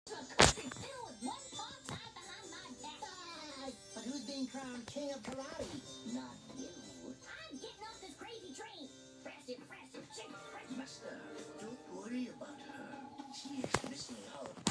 But who's being crowned king of karate? Not you. I'm getting off this crazy train. Faster, faster, faster. Master, don't worry about her. She is missing out.